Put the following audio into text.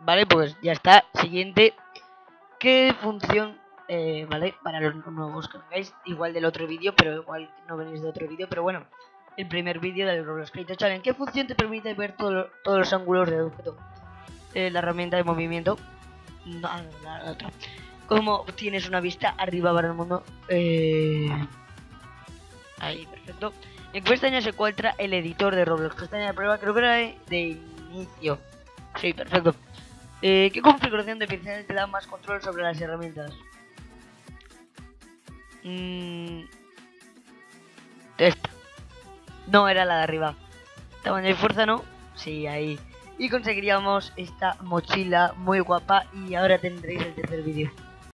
Vale, pues ya está. Siguiente. ¿Qué función, vale, para los nuevos que vengáis? Igual del otro vídeo, pero igual no venís de otro vídeo, pero bueno. El primer vídeo del Roblox Creator Challenge. ¿Qué función te permite ver todos los ángulos del objeto? La herramienta de movimiento. No, la otra. Como tienes una vista arriba para el mundo. Ahí, perfecto. ¿En qué pestaña se encuentra el editor de Roblox? Pestaña de prueba, creo que era de inicio. Sí, perfecto. ¿Qué configuración de píxeles te da más control sobre las herramientas? Esta. No, era la de arriba. Tamaño y fuerza, ¿no? Sí, ahí. Y conseguiríamos esta mochila muy guapa. Y ahora tendréis el tercer vídeo.